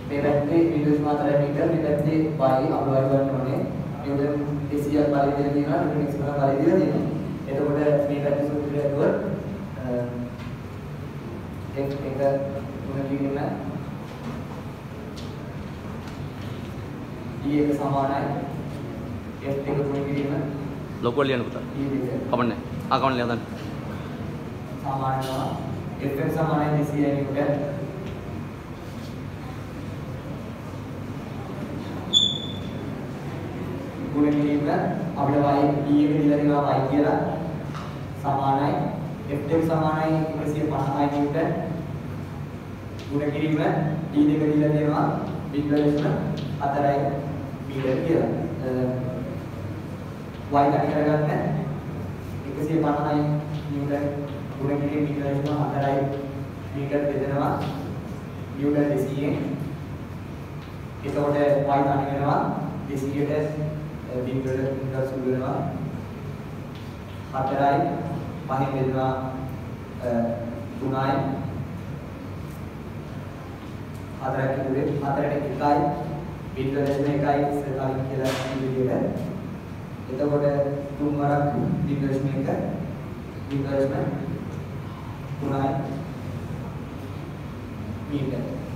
මේ පැත්තේ විදුලි මාත්‍රාව මීටර මේ පැත්තේ y අපලවයි ගන්න ඕනේ. නිව්ටන් 200ක් බලය දෙලා තියෙනවා නිව්ටන් 100ක් බලය දෙලා තියෙනවා. එතකොට මේ පැත්තේ සූත්‍රය ඇතුව එක තුන කිරීම e එක සමානයි f එක තුන කිරීම ලොකු ලියන්න පුතා. කමන්නේ. කමන්නේ හදන්න. සමානනවා f එක සමානයි 200 නිව්ටන්. ගුණ කිරීම අපිට y e එක දීලා තියෙනවා y කියලා සමානයි f එක සමානයි 150යි නිව්ටන්. ගුණ කිරීම d දෙක දීලා තියෙනවා 0.4යි මීටර කියලා. y ගණන් කරගන්න 150යි නිව්ටන් ගුණ කිරීම 0.4යි මීටර දෙදෙනවා නිව්ටන් 200ෙන්. එතකොට y ගණන් කරනවා 200ට බිංගල සුළු වෙනවා 4යි 5න් බෙදෙනවා 3යි 4ක් ඉතුරුයි 4ට 1යි බිංගල 1යි ඉස්සරහා කියලා විදිහට. එතකොට 3 වරක් බිංගල 1 බිංගල 3යි මීටර